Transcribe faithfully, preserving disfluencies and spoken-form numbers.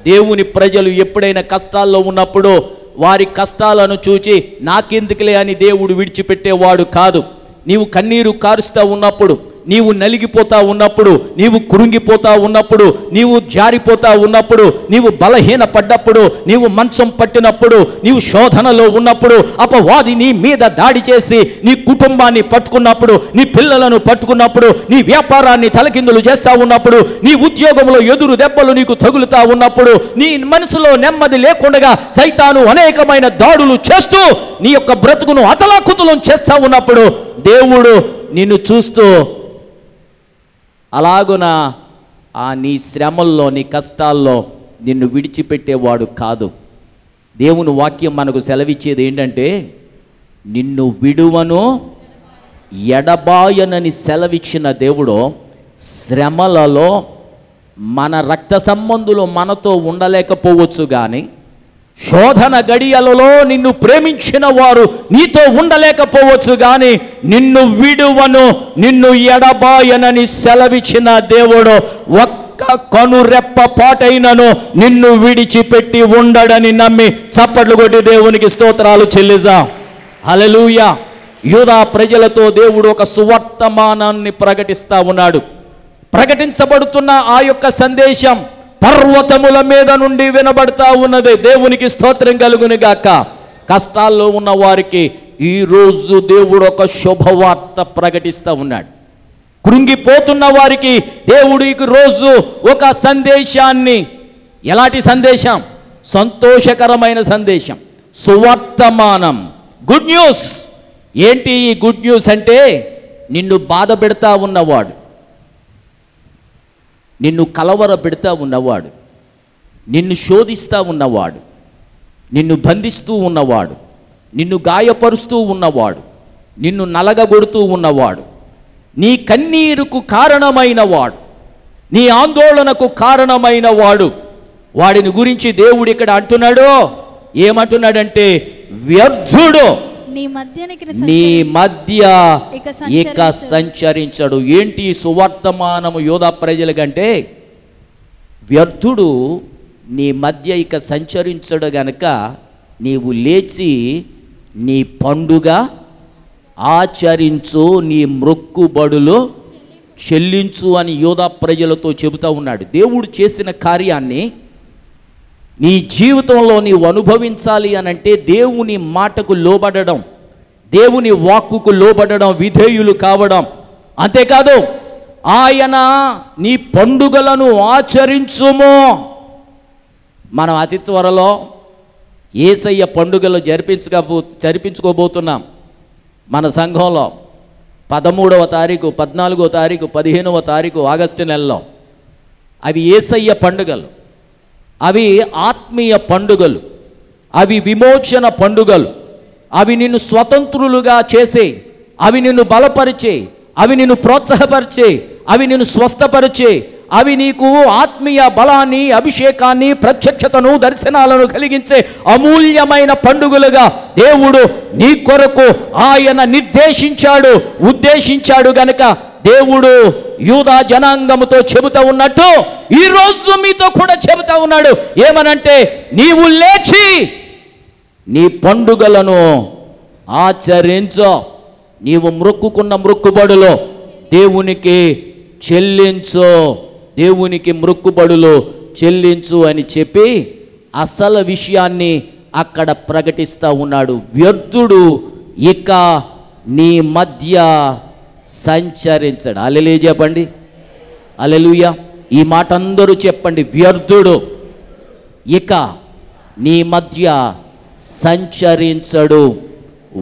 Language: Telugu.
దేవుని ప్రజలు ఎప్పుడైనా కష్టాల్లో ఉన్నప్పుడు వారి కష్టాలను చూచి నాకెందుకులే అని దేవుడు విడిచిపెట్టేవాడు కాదు. నీవు కన్నీరు కారుస్తూ ఉన్నప్పుడు, నీవు నలిగిపోతా ఉన్నప్పుడు, నీవు కురుంగిపోతా ఉన్నప్పుడు, నీవు జారిపోతా ఉన్నప్పుడు, నీవు బలహీన పడ్డప్పుడు, నీవు మంచం పట్టినప్పుడు, నీవు శోధనలో ఉన్నప్పుడు, అపవాది నీ మీద దాడి చేసి నీ కుటుంబాన్ని పట్టుకున్నప్పుడు, నీ పిల్లలను పట్టుకున్నప్పుడు, నీ వ్యాపారాన్ని తలకిందులు చేస్తూ ఉన్నప్పుడు, నీ ఉద్యోగంలో ఎదురు దెబ్బలు నీకు తగులుతా ఉన్నప్పుడు, నీ మనసులో నెమ్మది లేకుండా సైతాను అనేకమైన దాడులు చేస్తూ నీ యొక్క బ్రతుకును అతలాకుతలం చేస్తూ ఉన్నప్పుడు దేవుడు నిన్ను చూస్తూ అలాగున ఆ నీ శ్రమల్లో, నీ కష్టాల్లో నిన్ను విడిచిపెట్టేవాడు కాదు. దేవుని వాక్యం మనకు సెలవిచ్చేది ఏంటంటే, నిన్ను విడువను ఎడబాయనని సెలవిచ్చిన దేవుడు శ్రమలలో మన రక్త సంబంధులు మనతో ఉండలేకపోవచ్చు, కానీ శోధన గడియలలో నిన్ను ప్రేమించిన వారు నీతో ఉండలేకపోవచ్చు, కానీ నిన్ను విడువను, నిన్ను ఎడబాయనని సెలవిచ్చిన దేవుడు ఒక్క కనురెప్ప పాటైనను నిన్ను విడిచిపెట్టి ఉండడని నమ్మి చప్పట్లు కొట్టి దేవునికి స్తోత్రాలు చెల్లిద్దాం. హల్లెలూయా. యూదా ప్రజలతో దేవుడు ఒక సువర్తమానాన్ని ప్రకటిస్తా ఉన్నాడు. ప్రకటించబడుతున్న ఆ యొక్క సందేశం పర్వతముల మీద నుండి వినబడతా ఉన్నది. దేవునికి స్తోత్రం కలుగును గాక. కష్టాల్లో ఉన్న వారికి ఈరోజు దేవుడు ఒక శుభవార్త ప్రకటిస్తూ ఉన్నాడు. కృంగిపోతున్న వారికి దేవుడు ఈ రోజు ఒక సందేశాన్ని, ఎలాంటి సందేశం? సంతోషకరమైన సందేశం, సువర్తమానం, గుడ్ న్యూస్. ఏంటి ఈ గుడ్ న్యూస్ అంటే, నిన్ను బాధ పెడతా ఉన్నవాడు, నిన్ను కలవర పెడతా ఉన్నవాడు, నిన్ను శోధిస్తూ ఉన్నవాడు, నిన్ను బంధిస్తూ ఉన్నవాడు, నిన్ను గాయపరుస్తూ ఉన్నవాడు, నిన్ను నలగగొడుతూ ఉన్నవాడు, నీ కన్నీరుకు కారణమైన వాడు, నీ ఆందోళనకు కారణమైన వాడు, వాడిని గురించి దేవుడు ఇక్కడ అంటున్నాడు. ఏమంటున్నాడంటే, వ్యర్థుడు నీ మధ్య ఇక సంచరించడు. ఏంటి సువర్తమానము యోధా ప్రజల కంటే, వ్యర్థుడు నీ మధ్య ఇక సంచరించడు గనక నీవు లేచి నీ పండుగ ఆచరించు, నీ మ్రొక్కుబడులు చెల్లించు అని యోధా ప్రజలతో చెబుతూ ఉన్నాడు. దేవుడు చేసిన కార్యాన్ని నీ జీవితంలో నీవు అనుభవించాలి అనంటే దేవుని మాటకు లోబడడం, దేవుని వాక్కుకు లోబడడం, విధేయులు కావడం. అంతేకాదు, ఆయన నీ పండుగలను ఆచరించుము. మనం అతి త్వరలో యేసయ్య పండుగలు జరిపించకపో జరిపించుకోబోతున్నాం. మన సంఘంలో పదమూడవ తారీఖు, పద్నాలుగో తారీఖు, పదిహేనవ తారీఖు ఆగస్టు నెలలో అవి యేసయ్య పండుగలు. అవి ఆత్మీయ పండుగలు, అవి విమోచన పండుగలు, అవి నిన్ను స్వతంత్రులుగా చేసే, అవి నిన్ను బలపరిచే, అవి నిన్ను ప్రోత్సాహపరిచే, అవి నిన్ను స్వస్థపరిచే, అవి నీకు ఆత్మీయ బలాన్ని, అభిషేకాన్ని, ప్రత్యక్షతను, దర్శనాలను కలిగించే అమూల్యమైన పండుగలుగా దేవుడు నీ కొరకు ఆయన నిర్దేశించాడు, ఉద్దేశించాడు. గనుక దేవుడు యూదా జనాంగముతో చెబుతూ ఉన్నట్టు ఈరోజు మీతో కూడా చెబుతా ఉన్నాడు. ఏమనంటే, నీవు లేచి నీ పండుగలను ఆచరించు, నీవు మ్రొక్కుకున్న మ్రొక్కుబడులో దేవునికి చెల్లించు, దేవునికి మ్రొక్కుబడులు చెల్లించు అని చెప్పి అసలు విషయాన్ని అక్కడ ప్రకటిస్తూ ఉన్నాడు. వ్యర్థుడు ఇక నీ మధ్య సంచరించడు. హల్లెలూయా చెప్పండి, హల్లెలూయా. ఈ మాట అందరూ చెప్పండి. వ్యర్థుడు ఇక నీ మధ్య సంచరించడు.